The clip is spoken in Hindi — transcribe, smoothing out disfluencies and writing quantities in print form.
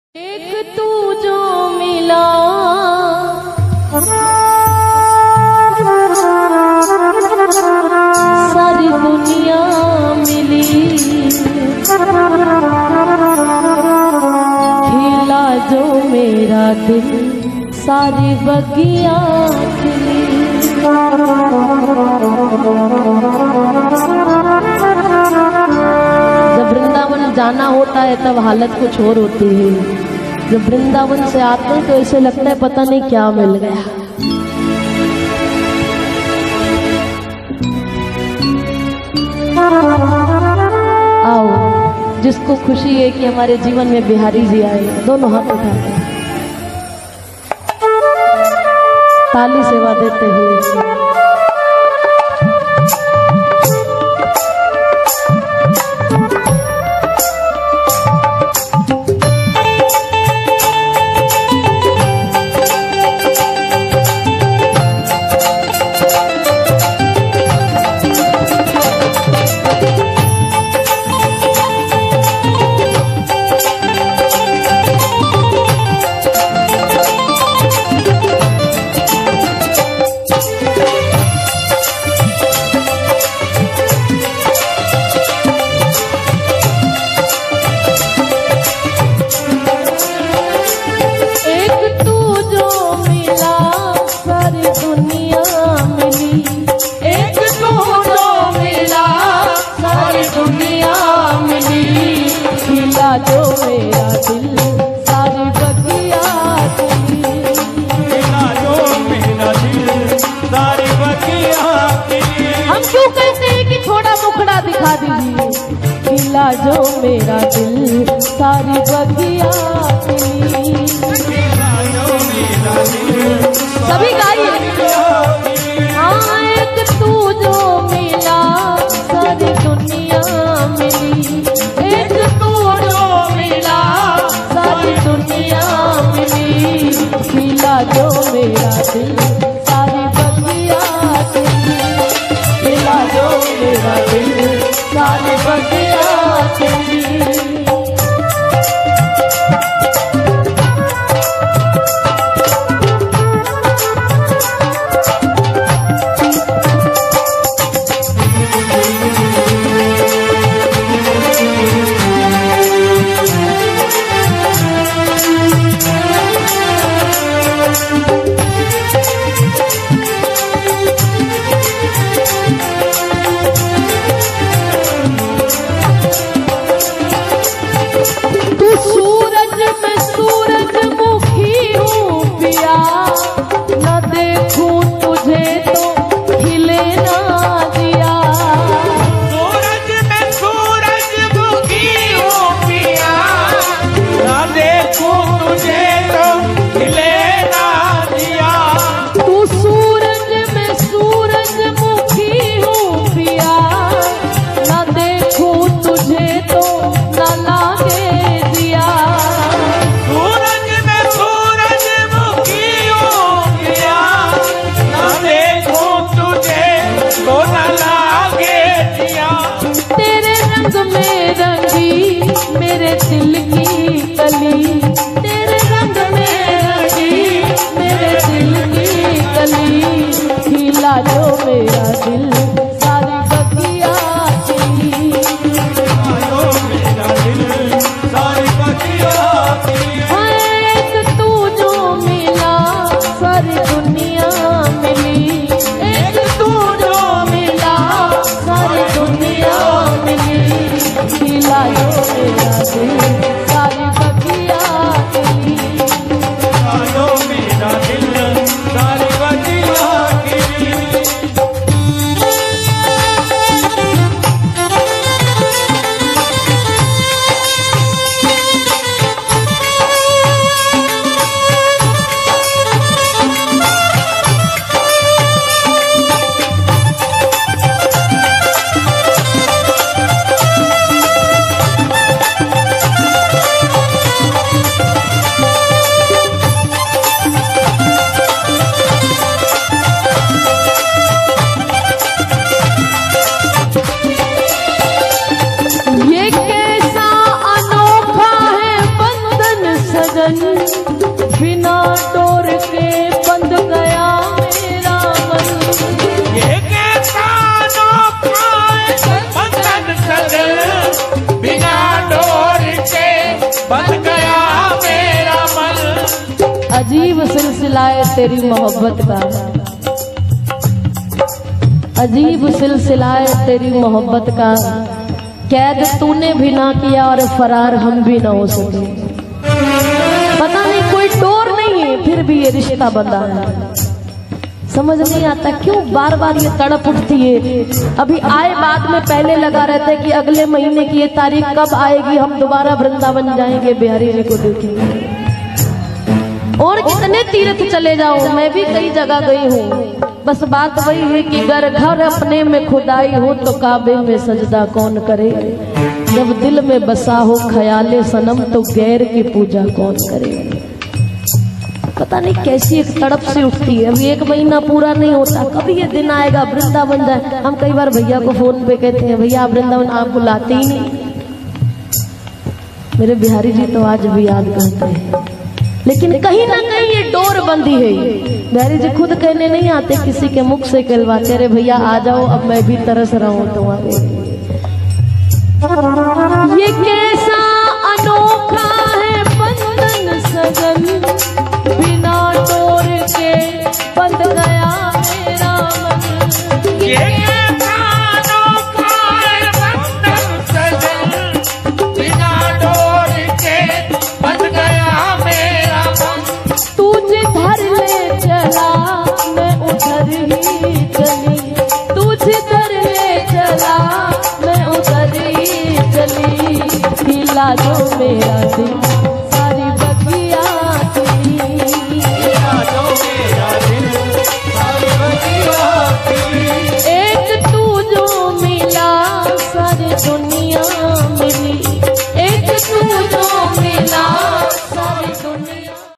एक तू जो मिला सारी दुनिया मिली, खिला जो मेरा दिल सारी बगिया खिली। जब वृंदावन जाना होता है तब हालत कुछ और होती है। जब वृंदावन से आते हैं तो ऐसे लगता है पता नहीं क्या मिल गया। आओ, जिसको खुशी है कि हमारे जीवन में बिहारी जी आए, दोनों हाथ उठाते हैं, ताली सेवा देते हुए। जो मेरा दिल सारी बगिया खिली, जो मेरा दिल सारी बगिया खिली। हम क्यों कहते हैं कि थोड़ा मुखड़ा दिखा दीजिए। खिला जो मेरा दिल सारी बगिया खिली, सभी गाइए। हाँ, एक तू जो मिला सारी दुनिया मिली, एक तू सारी दुनिया मिली, खिला जो मेरा दिल सारी बगिया खिली, खिला जो मेरा दिल सारी बगिया खिली। सजन, बिना डोर के बंध गया मेरा मन। ये कैसा अनोखा बंधन सजन, बिना डोर के बंध गया मेरा मन। अजीब सिलसिला है तेरी मोहब्बत का, अजीब सिलसिला है तेरी मोहब्बत का। कैद तूने भी ना किया और फरार हम भी ना हो सके। पता नहीं कोई डोर नहीं है फिर भी ये रिश्ता बंधा है। समझ नहीं आता क्यों बार बार ये तड़प उठती है। अभी आए बाद में पहले लगा रहता है कि अगले महीने की ये तारीख कब आएगी, हम दोबारा वृंदावन जाएंगे, बिहारी जी को देखेंगे। और कितने तीर्थ चले जाओ, मैं भी कई जगह गई हूँ। बस बात वही है कि घर घर अपने में खुदाई हो तो काबे में सजदा कौन करे। जब दिल में बसा हो ख्याले सनम तो गैर की पूजा कौन करे। पता नहीं कैसी एक तड़प से उठती है। अभी 1 महीना पूरा नहीं होता, कभी ये दिन आएगा वृंदावन जाए। हम कई बार भैया को फोन पे कहते हैं भैया आप वृंदावन, आप बुलाते ही नहीं। मेरे बिहारी जी तो आज भी याद करते हैं, लेकिन कहीं ना कहीं ये डोर बंधी है। बिहारी जी खुद कहने नहीं आते, किसी के मुख से कहलवाते, अरे भैया आ जाओ अब मैं भी तरस रहा हूं तुम्हारे। ये कैसा अनोखा है बंधन सजन, बिना डोर के बंध गया मेरा मन। ये कैसा अनोखा है बंधन सजन, बिना डोर के बंध गया मेरा मन। तू जिधर ले चला मैं उधर ही चली, तू जिधर ले चला मैं उधर ही चली। खिला दो मेरा दिल सारी बगिया खिली, खिला दो मेरा दिल सारी बगिया खिली। एक तू जो मिला सारी दुनिया